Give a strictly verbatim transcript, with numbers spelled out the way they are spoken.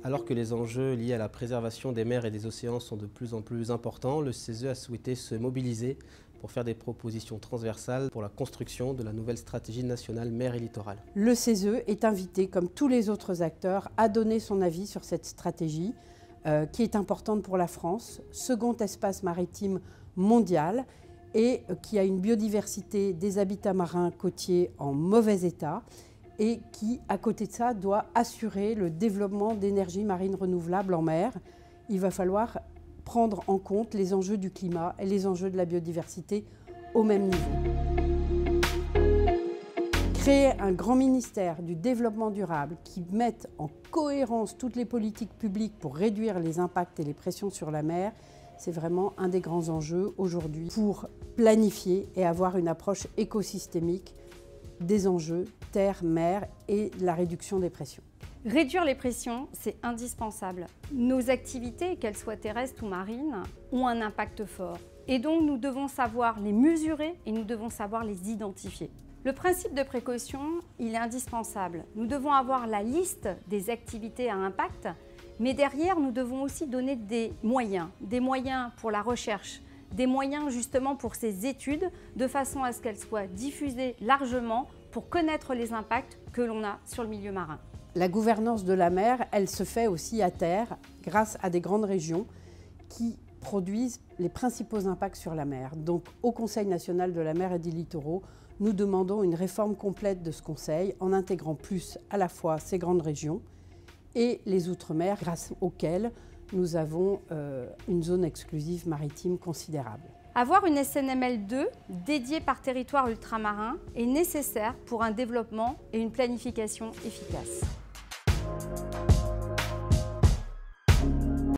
Alors que les enjeux liés à la préservation des mers et des océans sont de plus en plus importants, le C E S E a souhaité se mobiliser pour faire des propositions transversales pour la construction de la nouvelle stratégie nationale mer et littoral. Le C E S E est invité, comme tous les autres acteurs, à donner son avis sur cette stratégie euh, qui est importante pour la France, second espace maritime mondial et qui a une biodiversité des habitats marins côtiers en mauvais état et qui, à côté de ça, doit assurer le développement d'énergies marines renouvelables en mer. Il va falloir prendre en compte les enjeux du climat et les enjeux de la biodiversité au même niveau. Créer un grand ministère du développement durable qui mette en cohérence toutes les politiques publiques pour réduire les impacts et les pressions sur la mer, c'est vraiment un des grands enjeux aujourd'hui pour planifier et avoir une approche écosystémique des enjeux terre, mer et de la réduction des pressions. Réduire les pressions, c'est indispensable. Nos activités, qu'elles soient terrestres ou marines, ont un impact fort. Et donc nous devons savoir les mesurer et nous devons savoir les identifier. Le principe de précaution, il est indispensable. Nous devons avoir la liste des activités à impact, mais derrière, nous devons aussi donner des moyens. Des moyens pour la recherche, des moyens justement pour ces études, de façon à ce qu'elles soient diffusées largement pour connaître les impacts que l'on a sur le milieu marin. La gouvernance de la mer, elle se fait aussi à terre grâce à des grandes régions qui produisent les principaux impacts sur la mer. Donc au Conseil national de la mer et des littoraux, nous demandons une réforme complète de ce Conseil en intégrant plus à la fois ces grandes régions et les outre-mer grâce auxquelles nous avons euh, une zone exclusive maritime considérable. Avoir une S N M L deux dédiée par territoire ultramarin est nécessaire pour un développement et une planification efficaces.